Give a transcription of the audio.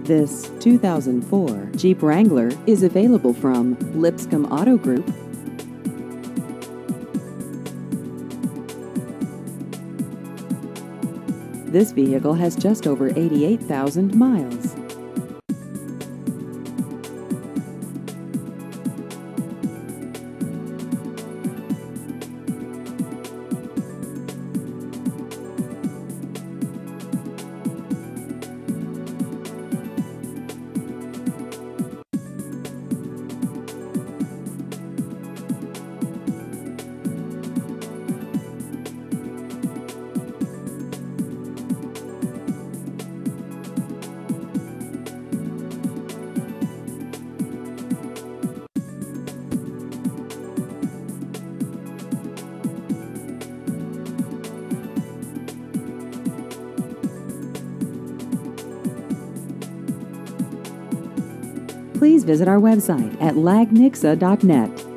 This 2004 Jeep Wrangler is available from Lipscomb Auto Group. This vehicle has just over 88,000 miles. Please visit our website at lagnixa.net.